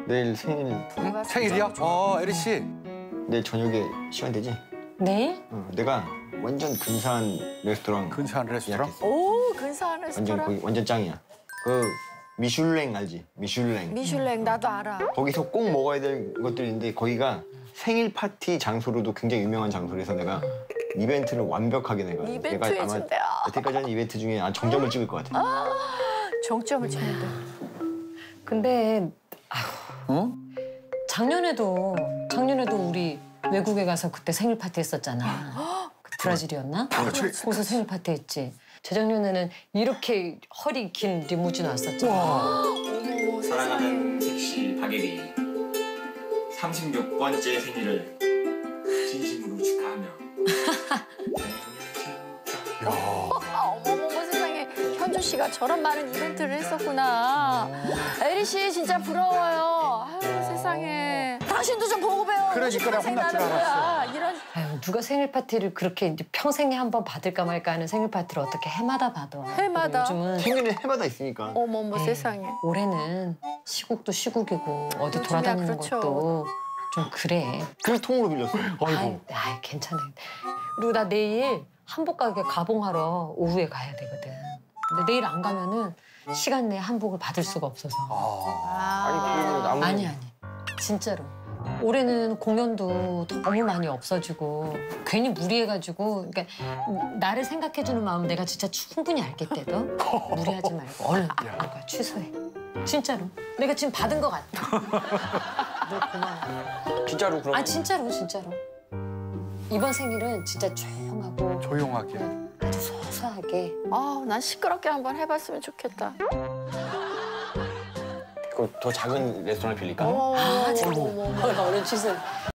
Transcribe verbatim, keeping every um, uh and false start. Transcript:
내일 생일. 응? 생일이야? 어, 에리 씨. 내일 저녁에 시간 되지? 내일? 어, 내가 완전 근사한 레스토랑. 근사한 레스토랑? 예약했어. 오, 근사한 완전 레스토랑. 거기 완전 짱이야. 그 미슐랭 알지? 미슐랭. 미슐랭 나도 알아. 거기서 꼭 먹어야 될 것들인데 거기가 생일 파티 장소로도 굉장히 유명한 장소라서 내가 이벤트를 완벽하게 내가 이벤트 내가 아마 해준대요. 여태까지 한 이벤트 중에 아, 정점을 찍을 것 같아. 아, 정점을 찍는데. 근데 어? 작년에도 작년에도 우리 외국에 가서 그때 생일 파티 했었잖아. 그 브라질이었나? 거기서 생일 파티 했지. 재작년에는 이렇게 허리 긴 리무진 왔었잖아. 어머, 사랑하는 섹시 박예리 삼십육 번째 생일을 진심으로 축하하며 아, 어머머머 세상에 현주 씨가 저런 많은 이벤트를 했었구나. 에리 씨 진짜 부러워요. 아유 세상에. 당신도 좀 보고 배워. 그러니까 내가 혼날 줄 거야. 이런. 아유, 누가 생일 파티를 그렇게 이제 평생에 한 번 받을까 말까 하는 생일 파티를 어떻게 해마다 받아. 해마다? 요즘은 생일은 해마다 있으니까. 어머머 에이, 세상에. 올해는 시국도 시국이고 어디 요즘이야, 돌아다니는 그렇죠. 것도 좀 그래. 그래서 통으로 빌렸어. 아이, 아이 괜찮아. 그리고 나 내일 한복 가게 가봉하러 오후에 가야 되거든. 근데 내일 안 가면은 시간 내에 한복을 받을 수가 없어서. 아. 아니 그래도 아무 아니 아니 진짜로. 올해는 공연도 너무 많이 없어지고 괜히 무리해가지고 그러니까 나를 생각해주는 마음 내가 진짜 충분히 알겠대도 무리하지 말고 얼른 그러니까 취소해. 진짜로. 내가 지금 받은 것 같아. 너 고마워. 진짜로 그럼. 아 진짜로 진짜로. 이번 생일은 진짜 조용하고 조용하게. 아주 소소하게. 아, 난 시끄럽게 한번 해봤으면 좋겠다. 그 더 작은 레스토랑을 빌릴까? 어머, 아, 어머, 진짜. 어머, 어머. 얼른 취소해.